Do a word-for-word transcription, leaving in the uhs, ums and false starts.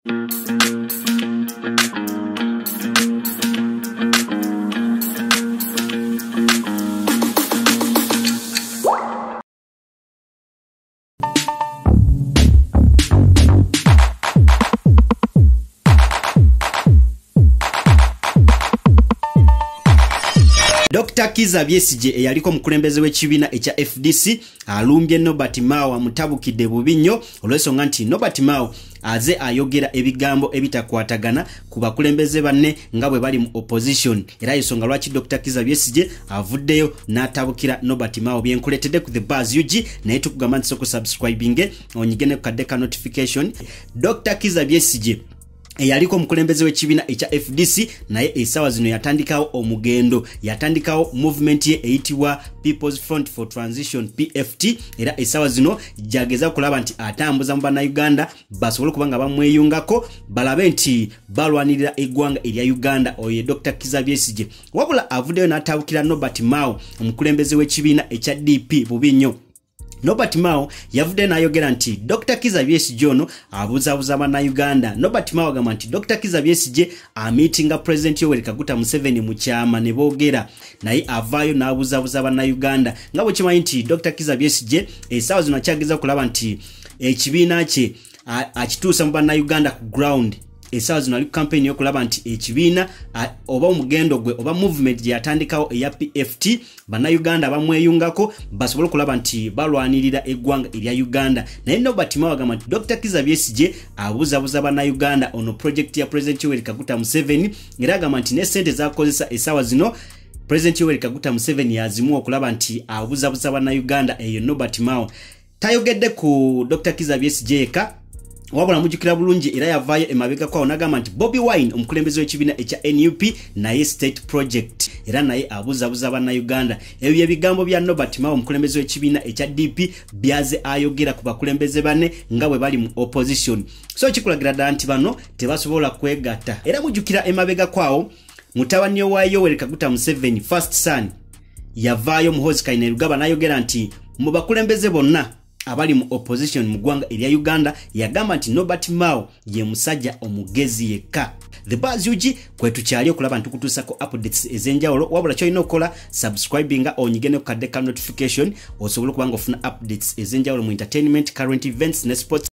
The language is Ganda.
Doctor Kizza Besigye eyaliko mukulembeze w'ekibiina ekya F D C alumbye Nobert Mao amutabukidde bubi nnyo olw'ensonga nti Nobert Mao aze ayogera ebigambo ebitakwatagana ku bakulembeze banne nga bwe bali mu opposition era ensonga lwaki Doctor Kizza Besigye avuddeyo n'atabukira Nobert Mao byenkuleetedde ku the buzz U G naye tukugamba nti soko subscribing onyige ne ku kadde ka notification. Doctor Kizza Besigye eyaliko mukulembeze w'ekibiina ekya F D C naye esawa zino yatandikawo omugendo yatandikawo movement ye eyitibwa People's Front for Transition P F T era esawa zino jageza kulaba nti atambuza mu bannayuganda basobole kubanga bamweyungako balabe nti balwanirira eggwanga erya Uganda oye Doctor Kizza Besigye wabula avuddeyo n'atabukira Nobert Mao omukulembeze w'ekibiina ekya D P bubi nnyo. Nobert Mao yavudde n'ayogera nti Doctor Kizza Besigye ono abuzabuza bannayuganda. Nobert Mao agamba nti Doctor Kizza Besigye amitinga President Yoweri Kaguta Museveni mu kyama ne boogera naye avaayo n'abuzabuza bannayuganda nga bwe kimanyi nti Doctor Kizza Besigye essaawa zino akyageza kulaba nti ekibiina kye akituusa mu bannayuganda ku ground. Essaawa zino ali ku campaign yokulaba nti ekibiina oba omugendo gwe oba movement gye yatandikawo eya P F T bannayuganda bamweyungako basobole okulaba nti balwanirira eggwanga erya Uganda. Naye Nobert Mao agamba nti Doctor Kizza Besigye abuzabuza bannayuganda ono project ya President Yoweri Kaguta Museveni era agamba nti ne ssente zakozesa essaawa zino President Yoweri Kaguta Museveni yazimu okulaba nti abuzabuza bannayuganda eyo Nobert Mao. Tayogedde ku Doctor Kizza Besigye eka wabula mujukira bulungi era yavaayo emabega kwawo n'agamba nti Bobi Wine omukulembeze w'ekibiina ekya N U P naye state project era naye abuzabuza bannayuganda. Ebyo ebigambo bya Nobert Mao omukulembeze w'ekibiina ekya D P byaze ayogera ku bakulembeze banne nga bwe bali mu opposition. So kikulagira ddala nti bano tebasobola kwegatta era mujukira emabega kwawo mutabani wa Yoweri Kaguta Museveni first son yavaayo Muhoozi Kainerugaba n'ayogera nti mu bakulembeze bonna abali mu opposition mu ggwanga erya Uganda yagamba nti Nobert Mao ye musajja omugezi yekka. The buzz U G kwe tukyali okulaba ntukutuusako updates ez'enjawulo wabula kyolina okukola subscribinga onyige ne ku kadde ka notification osobole okubanga ofuna updates ez'enjawulo mu entertainment, current events ne sports.